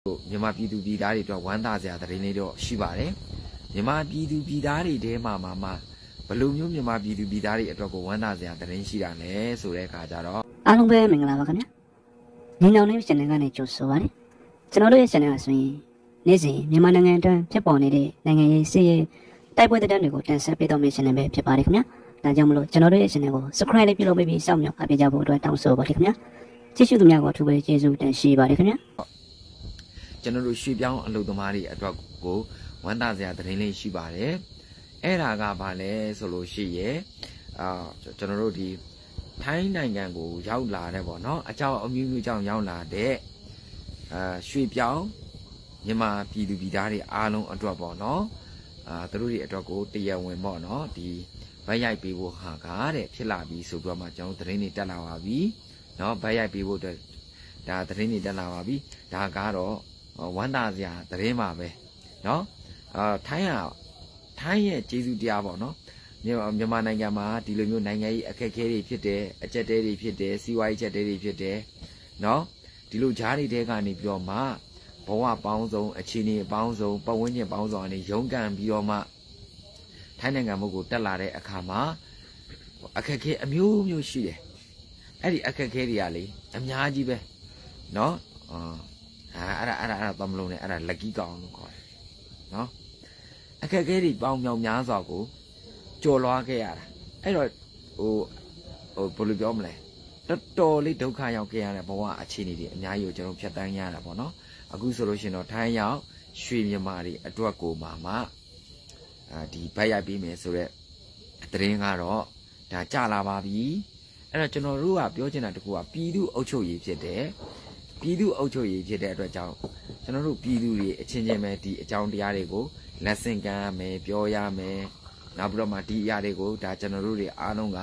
မြန်မာပြည်သူပြည်သားတွေအတွက်ဝမ်းသာစရာသတင်းလေးတော့ရှိပါတယ်မြန်မာပြည်သူပြည်သားတွေထဲမှာဘလို့မျိုးမြန်မာပြည်သူပြည်သားတွေအတွက်ကိုဝမ်းသာစရာသတင်းရှိတာလဲဆိုတဲ့အခါကျတော့အားလုံးပဲမင်္ဂလာပါခင်ဗျာညီနောင်လေး channel ကနေကြိုဆိုပါရစေကျွန်တော်တို့ရဲ့ channel ဆိုရင်နေ့စဉ်မြန်မာနိုင်ငံအတွင်းဖြစ်ပေါ်နေတဲ့နိုင်ငံရေးစစ်ရေးတိုက်ပွဲသတင်းတွေကိုတင်ဆက်ပေးတော့မယ့် channel ပဲဖြစ်ပါတယ်ခင်ဗျာဒါကြောင့်မလို့ကျွန်တော်တို့ရဲ့ channel ကို subscribe လေးပြုလုပ်ပြီးစောင့်မျှော်အားပေးကြဖို့အတွက်တောင်းဆိုပါတယ်ခင်ဗျာကြည့်ရှုသူများကိုအထူးပဲကျေးဇူးတင်ရှိပါတယ်ခင်ဗျာကျွန်တော်တို့ရွှေပြောင်းအလုပ်သမားတွေအတွက်ကိုဝမ်းသာစရာသတင်းလေးရှိပါတယ်အဲ့ဒါကဘာလဲဆိုလို့ရှိရဲ့ကျွန်တော်တို့ဒီထိုင်းနိုင်ငံကိုရောက်လာတဲ့ပေါ့နော်အကြောင်းအမျိုးမျိုးကြောင့်ရောက်လာတဲ့ရွှေပြောင်းမြန်မာပြည်သူပြည်သားတွေအားလုံးအတွက်ပေါ့နော်သူတို့တွေအတွက်ကိုတရားဝင်ပေါ့နော်ဒီဗတ်ရိုက်ပေးဖို့ဟာကားတဲ့ဖြစ်လာပြီဆိုပြီးတော့မှကျွန်တော်သတင်းတွေတက်လာပါပြီနော်ဗတ်ရိုက်ပေးဖို့အတွက်ဒါသတင်းတွေတက်လာပါပြီဒါကတော့ဝမ်းသာစရာသတင်းပါပဲနော်ထိုင်းရဲ့ကျေးဇူးတရားပေါ့နော်မြန်မာနိုင်ငံမှာဒီလိုမျိုးနိုင်ငံရေးအခက်အခဲတွေဖြစ်တယ်အကျက်တဲတွေဖြစ်တယ်စီးပွားရေးချက်တဲတွေဖြစ်တယ်နော်ဒီလိုဂျားတွေတဲကနေပြီးတော့မှဘဝပေါင်းစုံအခြေအနေပေါင်းစုံပတ်ဝန်းကျင်ပေါင်းစုံအနေရုန်းကန်ပြီးတော့မှထိုင်းနိုင်ငံဘက်ကိုတက်လာတဲ့အခါမှာအခက်အခဲအမျိုးမျိုးရှိတယ်အဲ့ဒီအခက်အခဲတွေကလေအများကြီးပဲနော်အဲ့ဒါတော့မလုံးနဲ့အဲ့ဒါလက်ကြီးကောင်လို့ခေါ်တယ်နော်အခက်အခဲတွေပေါင်းမြောင်များစွာကိုကြော်လွှားခဲ့ရတာအဲ့တော့ဘယ်လိုပြောမလဲတော်တော်လေးဒုက္ခရောက်ခဲ့ရတဲ့ဘဝအခြေအနေတွေအများကြီးကိုကျွန်တော်ဖြတ်တန်းရတာပေါ့နော်အခုဆိုလို့ရှိရင်တော့ထိုင်းရောက်ရွှေမြန်မာတွေအတွက်ကိုမှဒီဗတ်ရိုက်ပြီးမယ်ဆိုတော့သတင်းကတော့ဒါကြလာပါပြီအဲ့တော့ကျွန်တော်တို့ကပြောချင်တာတခုကပြည်သူအုပ်ချုပ်ရေးဖြစ်တယ်ပြည်သူအုပ်ချုပ်ရေးဖြစ်တဲ့အတွက်ကြောင့်ကျွန်တော်တို့ပြည်သူတွေအချင်းချင်းပဲဒီအကြောင်းတရားတွေကိုလက်ဆင့်ကမ်းရမယ်ပြောရမယ်နောက်ပြီးတော့မှဒီအရာတွေကိုဒါကျွန်တော်တို့တွေအားလုံးက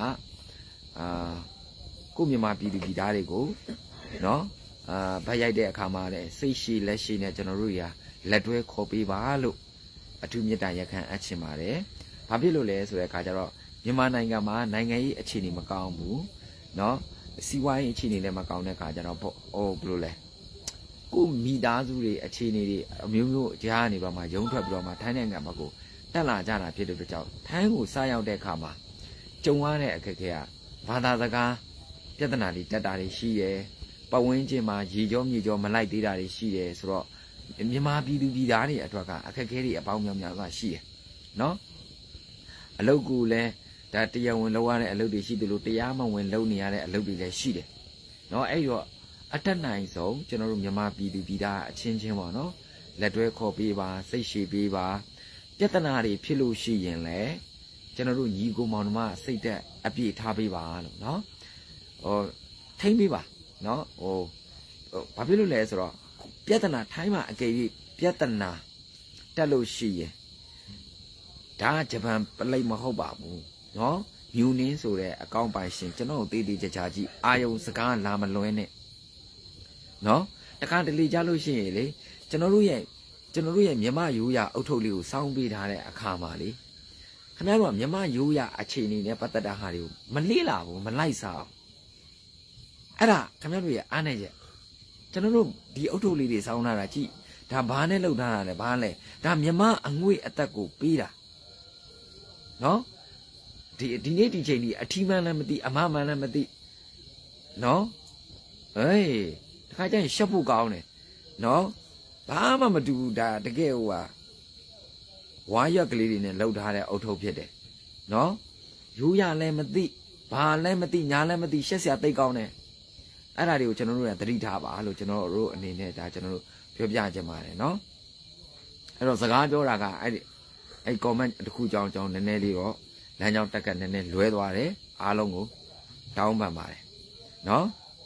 ကိုမြန်မာပြည်သူပြည်သားတွေကိုနော်ဗတ်ရိုက်တဲ့အခါမှာလည်းစိတ်ရှိလက်ရှိနဲ့ကျွန်တော်တို့တွေကလက်တွဲခေါ်ပေးပါလို့အထူးမေတ္တာရက်ခံအပ်ချင်ပါတယ်။ဘာဖြစ်လို့လဲဆိုတဲ့အခါကျတော့မြန်မာနိုင်ငံမှာနိုင်ငံရေးအခြေအနေမကောင်းဘူးနော်စီးပွားရေးအခြေအနေလည်းမကောင်းတဲ့အခါကျတော့ဘယ်လိုလဲကိုမိသားစုတွေအခြေအနေတွေအမျိုးမျိုးကြားနေပါမှရုံထွက်ပြီးတော့မှထိုင်းနိုင်ငံဘက်ကိုတက်လာကြတာဖြစ်တဲ့အတွက်ကြောင့်ထိုင်းကိုစားရောက်တဲ့အခါမှာကြုံရတဲ့အခက်အခဲကဘာသာစကားပြဿနာတွေတက်တာတွေရှိတယ်ပတ်ဝန်းကျင်မှာရေကြောမြေကြောမလိုက်သေးတာတွေရှိတယ်ဆိုတော့မြန်မာပြည်သူပြည်သားတွေအတွက်ကအခက်အခဲတွေအပေါင်းများစွာရှိတယ်နော်အလုပ်ကိုလည်းဒါတရားဝင်လုပ်ရတဲ့အလုပ်တွေရှိတယ်လို့တရားမဝင်လုပ်နေရတဲ့အလုပ်တွေလည်းရှိတယ်နော်အဲ့တော့အတက်နိုင်ဆုံးကျွန်တော်တို့မြန်မာပြည်သူပြည်သားအချင်းချင်းပေါ့နော်လက်တွဲခေါ်ပေးပါစိတ်ရှည်ပေးပါပြဿနာတွေဖြစ်လို့ရှိရင်လည်းကျွန်တော်တို့ညီကိုမောင်နှမစိတ်သက်အပြည့်ထားပေးပါလို့နော်ထိမ့်ပေးပါနော်ဘာဖြစ်လို့လဲဆိုတော့ပြဿနာထိုင်းမှာအကယ်၍ပြဿနာတက်လို့ရှိရင်ဒါဂျပန်ပလိတ်မဟုတ်ပါဘူးနော်ယူနင်းဆိုတဲ့အကောင့်ပိုင်ရှင်ကျွန်တော်တို့တေးကြကြကြီးအာယုံစကားလာမလွဲနဲ့နော်တခါတလေကြလို့ရှိရင်လေကျွန်တော်တို့ရဲ့မြမရိုးရအုတ်ထုပ်လေးကိုစောင်းပေးထားတဲ့အခါမှာလေခင်ဗျားတို့ကမြမရိုးရအခြေအနေနဲ့ပတ်သက်တာဟာတွေကိုမလေ့လာဘူးမလိုက်စားဘူးအဲ့ဒါခင်ဗျားတို့ရဲ့အားနဲ့ချက်ကျွန်တော်တို့ဒီအုတ်ထုပ်လေးတွေစောင်းထားတာကြည့်ဒါဘာနဲ့လှုပ်ထားတာလဲဘာလဲဒါမြမအငွေ့အသက်ကိုပေးတာနော်ဒီနေ့ဒီချိန်ဒီအထီးမှန်းလည်းမသိအမမှန်းလည်းမသိနော်ဟေးတခါကျရင်ရှက်ဖို့ကောင်းတယ်နော်ဘာမှမတူဘူးဒါတကယ်ဟိုဟာဝါရက်ကလေးတွေနဲ့လှုပ်ထားတဲ့အုတ်ထုပ်ဖြစ်တယ်နော်ရိုးရလည်းမသိဘာလည်းမသိညာလည်းမသိရှက်စရာသိကောင်းတယ်အဲ့ဒါတွေကိုကျွန်တော်တို့ကသတိထားပါလို့ကျွန်တော်တို့အနေနဲ့ဒါကျွန်တော်တို့ပြောပြချင်ပါတယ်နော်အဲ့တော့စကားပြောတာကအဲ့ comment တစ်ခုကြောင်းနည်းနည်းလေးတော့လမ်းကြောင်းတက်ကနည်းနည်းလွဲသွားတယ်အားလုံးကိုတောင်းပန်ပါတယ်နော်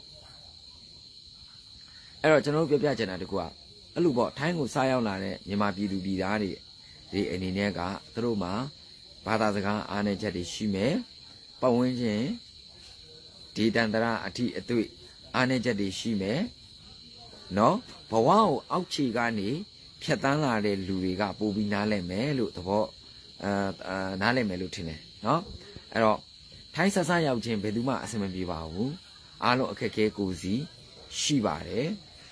အဲ့တော့ကျွန်တော်တို့ပြောပြချင်တာတခုကအဲ့လိုပေါ့ထိုင်းကိုစားရောက်လာတဲ့မြန်မာပြည်သူပြည်သားတွေအနေနဲ့ကသူတို့မှာဘာသာစကားအားနည်းချက်တွေရှိမယ်ပတ်ဝန်းကျင်ဒီတန်တရာအထိအတွေ့အားနည်းချက်တွေရှိမယ်နော်ဘဝကိုအောက်ခြေကနေဖြတ်တန်းလာတဲ့လူတွေကပို့ပြီးနားလည်မယ်လို့သဘောနားလည်မယ်လို့ထင်တယ်နော်အဲ့တော့ထိုင်းဆက်ဆက်ရောက်ခြင်းဘယ်သူမှအဆင်မပြေပါဘူးအားလုံးအခက်အခဲကိုစီရှိပါတယ်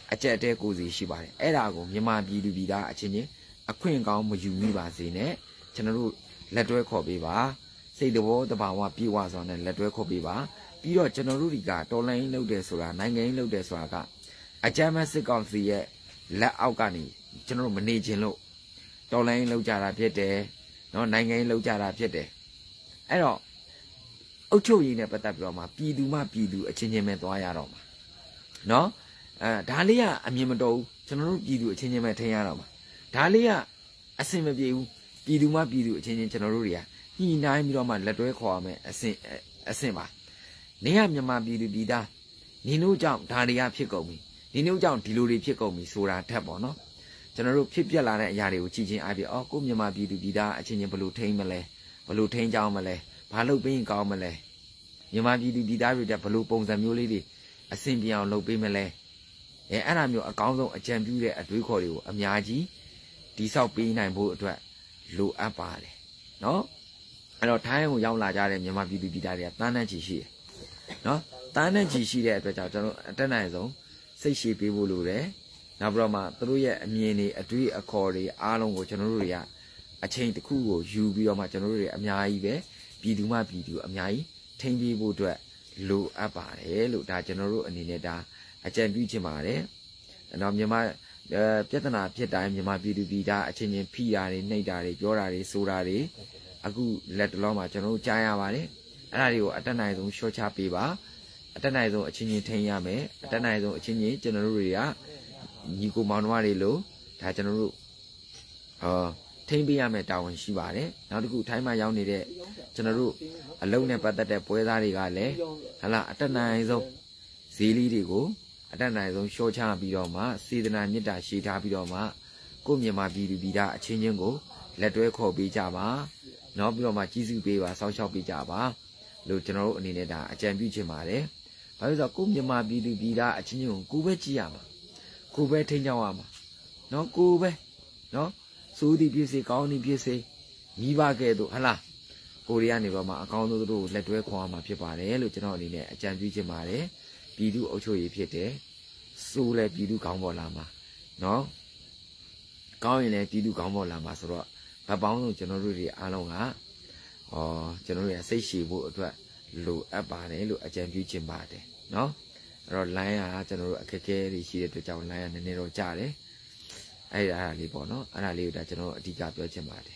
အကျက်တဲကိုစီရှိပါတယ်အဲ့ဒါကိုမြန်မာပြည်သူပြည်သားအချင်းချင်းအခွင့်ကောင်းမယူမိပါစေနဲ့ကျွန်တော်တို့လက်တွဲခေါ်ပေးပါစိတ်တော်တဘာဝပြေဝစွာနဲ့လက်တွဲခေါ်ပေးပါပြီးတော့ကျွန်တော်တို့ဒီကတော်လိုင်းလုပ်တယ်ဆိုတာနိုင်ငံရေးလုပ်တယ်ဆိုတာကအကြမ်းဖက်စစ်ကောင်စီရဲ့လက်အောက်ကနေကျွန်တော်တို့မနေခြင်းလို့တော်လိုင်းလုပ်ကြတာဖြစ်တယ်နော်နိုင်ငံရေးလုပ်ကြတာဖြစ်တယ်အဲ့တော့အုတ်ချုပ်ရေးနဲ့ပတ်သက်ပြီးတော့မှပြည်သူမှပြည်သူအချင်းချင်းပဲသွားရတော့မှာနော်ဒါလေးကအမြင်မတော်ဘူးကျွန်တော်တို့ပြည်သူအချင်းချင်းပဲထင်ရတော့မှာဒါလေးကအဆင်မပြေဘူးပြည်သူမှပြည်သူအချင်းချင်းကျွန်တော်တို့တွေကညှိနှိုင်းပြီးတော့မှလက်တွဲခေါ်ရမယ်အဆင့်ပါနေရမြန်မာပြည်သူပြည်သားနေတို့ကြောင့်ဒါတွေကဖြစ်ကုန်ပြီနေတို့ကြောင့်ဒီလိုတွေဖြစ်ကုန်ပြီဆိုတာထက်ပေါ့နော်ကျွန်တော်တို့ဖြစ်ပြက်လာတဲ့အရာတွေကိုကြည့်ချင်းအားဖြင့်ကိုမြန်မာပြည်သူပြည်သားအချင်းချင်းဘယ်လိုထိန်းမလဲဘယ်လိုထိန်းကြောင်းမလဲဘာလုပ်ပေးရင်ကောင်းမလဲမြန်မာပြည်သူပြည်သားတွေတက်ဘယ်လိုပုံစံမျိုးလေးတွေအဆင်ပြေအောင်လုပ်ပေးမလဲအဲ့ဒါမျိုးအကောင်းဆုံးအကြံပြုတဲ့အတွေးခေါ်တွေကိုအများကြီးတိဆောက်ပေးနိုင်ဖို့အတွက်လိုအပ်ပါတယ်နော်အဲ့တော့ထိုင်းကိုရောက်လာကြတဲ့မြန်မာပြည်သူပြည်သားတွေကတန်းတန်းချီရှိတယ်နော်တန်းတန်းချီရှိတဲ့အတွက်ကြောင့်ကျွန်တော်အတက်နိုင်ဆုံးစိတ်ရှည်ပေးဖို့လိုတယ်နောက်ပြီးတော့မှသူတို့ရဲ့အမြင်တွေအတွေးအခေါ်တွေအားလုံးကိုကျွန်တော်တို့တွေကအချိန်တစ်ခုကိုယူပြီးတော့မှကျွန်တော်တို့တွေအများကြီးပဲပြည်သူမှပြည်သူအများကြီးထိန်းပေးဖို့အတွက်လိုအပ်ပါတယ်လို့ဒါကျွန်တော်တို့အနေနဲ့ဒါအကြံပြုချင်ပါတယ်။နောက်မြန်မာပြဿနာဖြစ်တိုင်းမြန်မာပြည်သူပြည်သားအချင်းချင်းဖိတာတွေနှိပ်တာတွေပြောတာတွေဆိုတာတွေအခုလက်တလုံးမှာကျွန်တော်တို့ကြားရပါတယ်။အဲ့ဒါတွေကိုအတက်နိုင်ဆုံးရှော့ချပေးပါ။အတက်နိုင်ဆုံးအချင်းချင်းထိန်းရမယ်။အတက်နိုင်ဆုံးအချင်းချင်းကျွန်တော်တို့တွေကညီကိုမောင်နှမတွေလို့ဒါကျွန်တော်တို့ထိန်းပေးရမယ်တာဝန်ရှိပါတယ်။နောက်တစ်ခုထိုင်းမှာရောက်နေတဲ့ကျွန်တော်တို့အလုံးနဲ့ပတ်သက်တဲ့ပွဲသားတွေကလည်းဟလာအတက်နိုင်ဆုံးဈေးလေးတွေကိုအတက်နိုင်ဆုံးရှော့ချပြီးတော့မှစေတနာမေတ္တာရှေ့ထားပြီးတော့မှကိုမြန်မာပြည်သူပြည်သားအချင်းချင်းကိုလက်တွဲခေါ်ပေးကြပါနောက်ပြီးတော့မှကြီးစုပေးပါစောင့်ရှောက်ပေးကြပါလို့ကျွန်တော်တို့အနေနဲ့ဒါအကြံပြုချင်ပါတယ်။ဘာလို့ဆိုတော့ကိုမြန်မာပြည်သူပြည်သားအချင်းချင်းကိုပဲကြည့်ရမှာကိုပဲထိန်းချောင်းရမှာနော်ကိုပဲနော်စိုးသည်ဖြစ်စေကောင်းသည်ဖြစ်စေမိဘကဲ့သို့ဟလားကိုရီးယားနေပါမှာအကောင်းဆုံးတို့လက်တွဲခေါ်ရမှာဖြစ်ပါတယ်လို့ကျွန်တော်အနေနဲ့အကြံပြုချင်ပါတယ်။ပြည်သူအုပ်ချုပ်ရေးဖြစ်တယ်စိုးလဲပြည်သူကောင်းပေါ်လာမှာနော်ကောင်းရင်လည်းပြည်သူကောင်းပေါ်လာမှာဆိုတော့ဗတ်ပေါင်းဆုံးကျွန်တော်တို့တွေအားလုံးကကျွန်တော်တို့ရစိတ်ရှည်ဖို့အတွက်လိုအပ်ပါတယ်လို့အကြံပြုချင်ပါတယ်နော်အဲ့တော့ line ကကျွန်တော်တို့အခက်အခဲတွေရှိတဲ့အတွက်ကြောင့် line ကနည်းနည်းတော့ကြားတယ်အဲ့ဒါလေးပေါ့နော်အဲ့ဒါလေးကိုဒါကျွန်တော်အဓိကပြောချင်ပါတယ်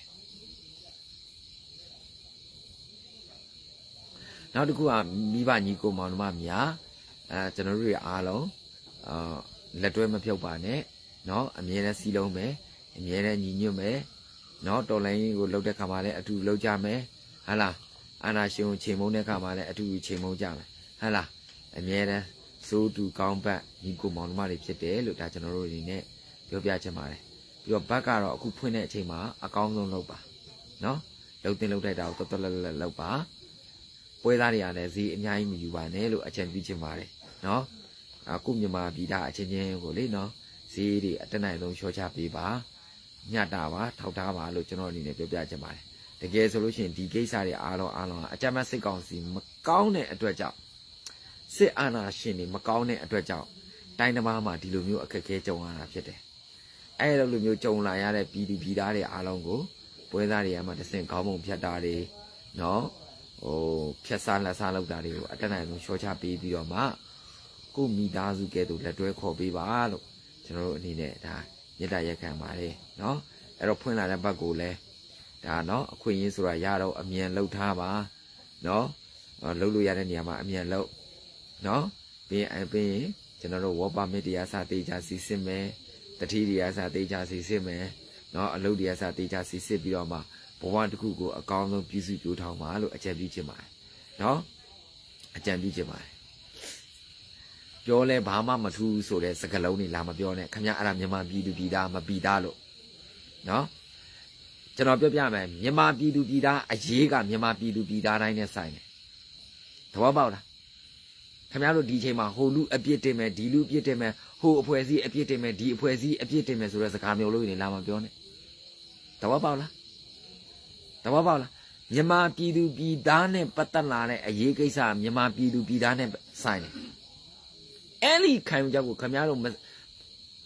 နောက်တစ်ခုကမိဘညီကိုမောင်နှမများကျွန်တော်တို့တွေအားလုံးလက်တွဲမဖြုတ်ပါနဲ့เนาะအမြဲတမ်းစီလုံးမယ်အမြဲတမ်းညီညွတ်မယ်เนาะတော်လိုင်းကိုလှုပ်တဲ့ခါမှာလည်းအတူလှုပ်ကြမယ်ဟာလားအာနာရှင်ကိုချိန်မုံတဲ့ခါမှာလည်းအတူချိန်မုံကြမယ်ဟာလားအမြဲတမ်းစိုးတူကောင်းဘက်ညီကိုမောင်နှမတွေဖြစ်တယ်လို့ဒါကျွန်တော်တို့အနေနဲ့ပြောပြချင်ပါတယ်ပြီးတော့ဘက်ကတော့အခုဖွင့်တဲ့အချိန်မှာအကောင်းဆုံးလုပ်ပါเนาะလှုပ်တင်လှုပ်တဲ့တာကိုတော်တော်လက်လုပ်ပါပွဲသားတွေကလည်းဈေးအများကြီးမယူပါနဲ့လို့အကြံပြုချင်ပါတယ်เนาะအခုမြန်မာပြည်သားအချင်းချင်းကိုလေနော်ဈေးတွေအတက်နိုင်ဆုံးရှော့ချပေးပါညတာပါထောက်ထားပါလို့ကျွန်တော်အနေနဲ့ပြောပြချင်ပါတယ်တကယ်ဆိုလို့ရှိရင်ဒီကိစ္စတွေအားလုံးအကြမ်းမဲ့စစ်ကောင်စီမကောင်းတဲ့အတွက်ကြောင့်စစ်အာဏာရှင်တွေမကောင်းတဲ့အတွက်ကြောင့်တိုင်းသမားမှာဒီလိုမျိုးအခက်အခဲကြုံရတာဖြစ်တယ်အဲ့လိုမျိုးကြုံလာရတဲ့ပြည်သူပြည်သားတွေအားလုံးကိုပွဲသားတွေကမှတစ်စင်ခေါင်းပုံဖြတ်တာတွေနော်ဖြတ်စားလက်စားလုပ်တာတွေကိုအတက်နိုင်ဆုံးရှော့ချပေးပြီးတော့မှကိုမိသားစုကဲ့သို့လက်တွဲခေါ်ပေးပါလို့ကျွန်တော်တို့အနေနဲ့ဒါမေတ္တာရက်ခံပါတယ်เนาะအဲ့တော့ဖွင့်လာတဲ့ဘက်ကိုလည်းဒါเนาะအခွင့်အရေးဆိုတာရတော့အမြန်လှုပ်ထားပါเนาะလှုပ်လို့ရတဲ့နေရာမှာအမြန်လှုပ်เนาะပြီးရင်ကျွန်တော်တို့ဝေါ်ပါမစ်တရားစာတေးချစီစစ်မယ်တတိတရားစာတေးချစီစစ်မယ်เนาะအလုပ်တရားစာတေးချစီစစ်ပြီးတော့မှဘဝတစ်ခုကိုအကောင်းဆုံးပြည့်စုံပြိုးထောင်ပါလို့အကြံပြုချင်ပါတယ်เนาะအကြံပြုချင်ပါတယ်ပြောလဲဘာမှမထူးဆိုတဲ့စကားလုံးတွေလာမပြောနဲ့ခင်ဗျာအဲ့ဒါမြန်မာပြည်သူပြည်သားမပြည်သားလို့နော်ကျွန်တော်ပြောပြမယ်မြန်မာပြည်သူပြည်သားအရေးကမြန်မာပြည်သူပြည်သားတိုင်းနဲ့ဆိုင်တယ်သဘောပေါက်လားခင်ဗျားတို့ဒီချိန်မှာဟိုလူအပြစ်တင်မယ်ဒီလူအပြစ်တင်မယ်ဟိုအဖွဲ့အစည်းအပြစ်တင်မယ်ဒီအဖွဲ့အစည်းအပြစ်တင်မယ်ဆိုတဲ့စကားမျိုးလို့နေလာမပြောနဲ့သဘောပေါက်လားသဘောပေါက်လားမြန်မာပြည်သူပြည်သားနဲ့ပတ်သက်လာတဲ့အရေးကိစ္စမြန်မာပြည်သူပြည်သားနဲ့ဆိုင်တယ်အဲ့ဒီခံယူချက်ကိုခင်ဗျားတို့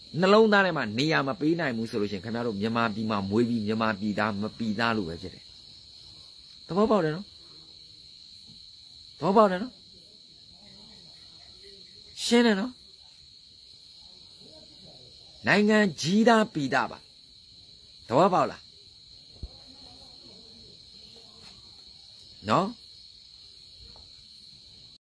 နှလုံးသားထဲမှာနေရာမပေးနိုင်ဘူးဆိုလို့ရှိရင်ခင်ဗျားတို့မြန်မာပြည်မှာမွေးပြီးမြန်မာပြည်သားမပြည်သားလို့ပဲဖြစ်တယ်သဘောပေါက်တယ်နော်သဘောပေါက်တယ်နော်ရှင်းတယ်နော်နိုင်ငံကြီးသားပြည်သားပါသဘောပေါက်လားနော်